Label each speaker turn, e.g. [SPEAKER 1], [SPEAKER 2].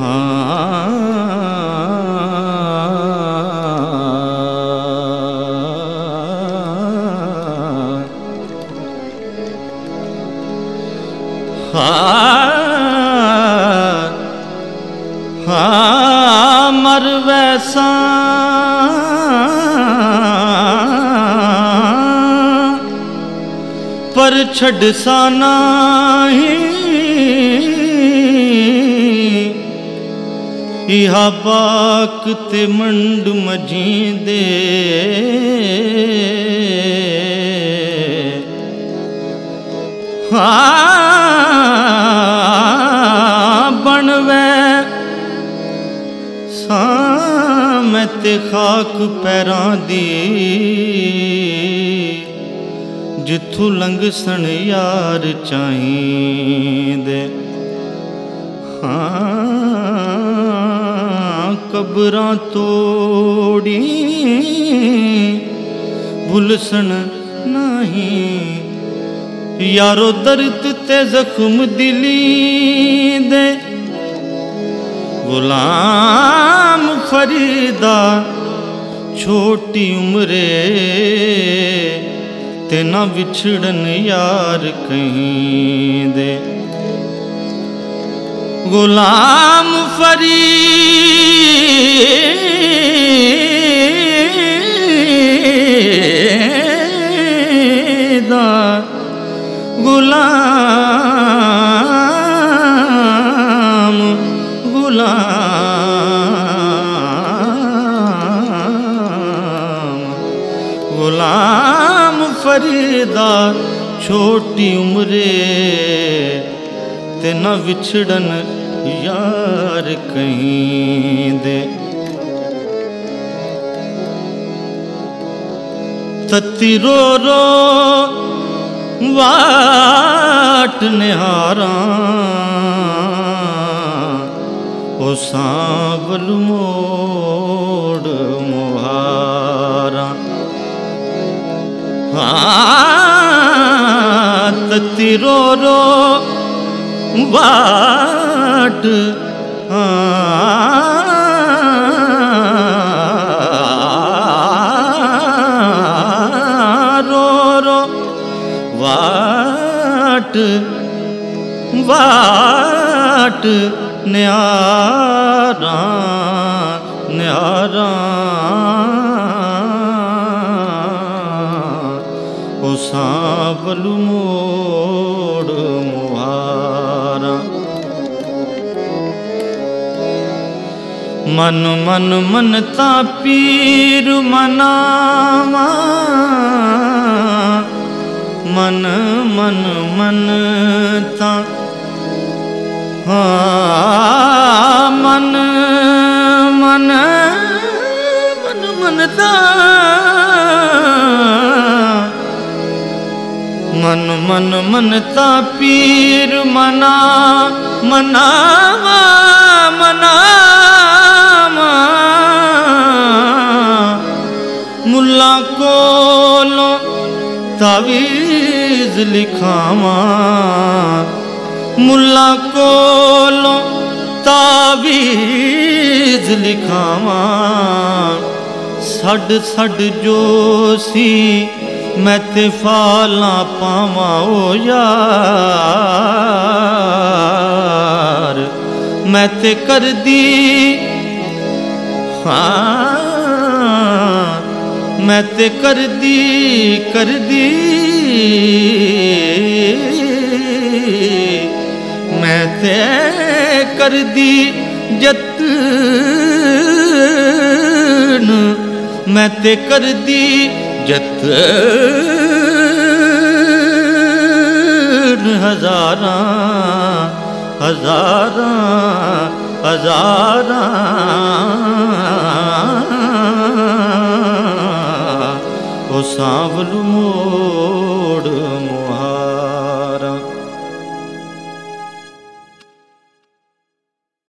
[SPEAKER 1] मर वैसा पर छड़ सा नाही इहा बाक ते मंड मजींदे बनवे मैं ते खाक पैरां दी जिथों लंघसन यार चाहींदे कबरां तोड़ी भुलसन नहीं यारो दर्द ते जख्म दिली दे गुलाम फरीदा छोटी उम्रे ते ना बिछड़न यार कहीं दे गुलाम फरीदा गुलाम गुलाम फरीदा छोटी उम्रे ते न विछड़न यार कहीं दे तती रो रो वाट निहारा ओ सांवल मोर मुहारा तती रो रो वाट रो रो वाट वाट न्यारा न्यारा ओ सांवल मोर मुहारा मन मन मनता पीर मनावा मन मन मनता मन मन मन मनता मन मन मनता पीर मना मनावा मनावा मुल्ला कोलो तावीज़ लिखावा मुल्ला कोलो तावीज़ लिखावा सड सड जोसी मैं ते फाला पावा ओ यार मैं ते कर दी मैं ते कर दी मैं ते कर दी जतन मैं ते कर दी जतन हजारा हजारा हजारा ओ सांवल मोर